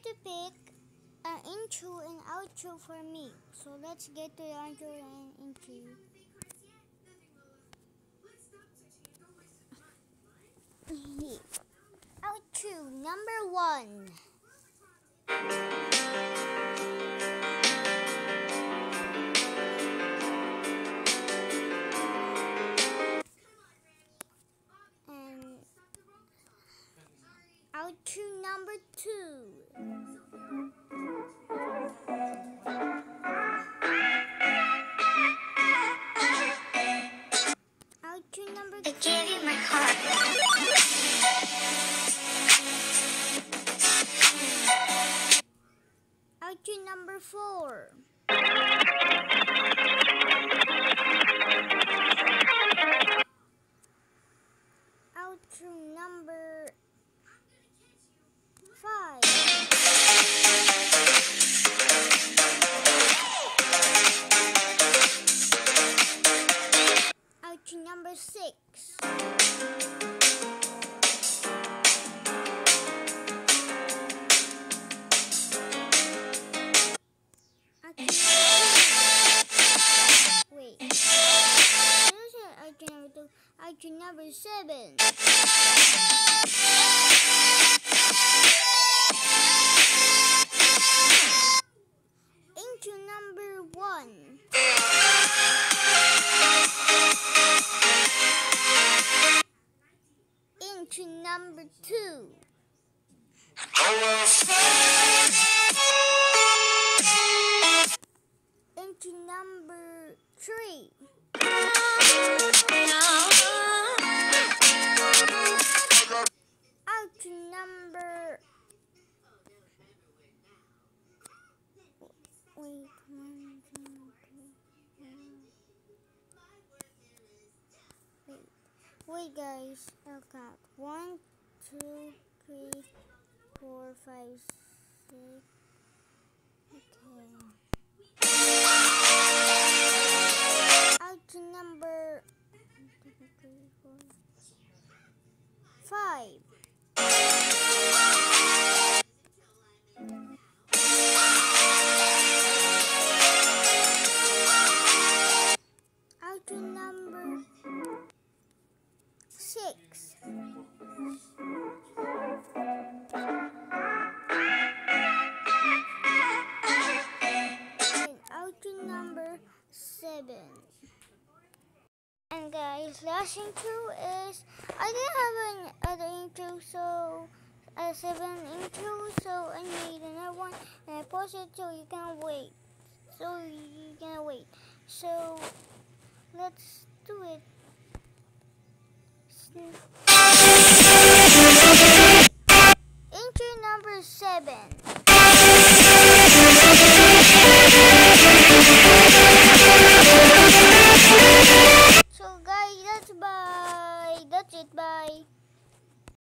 to pick an intro and outro for me. So let's get to the intro and intro. Outro number 1. And outro number 2. Outro number 3. I gave you my heart. Outro number 4. Outro number 5. Outro number 6. Outro number 7. Intro number 1. Intro number 2. Intro number 3. Outro number... Wait guys, I'll count. 1, 2, 3, 4, 5, 6. Okay. Outro number 5. Outro number 6. And outro number 7. And guys, last intro is I didn't have another intro, so 7 intro, so I made another one and I posted so you can wait. So let's do it.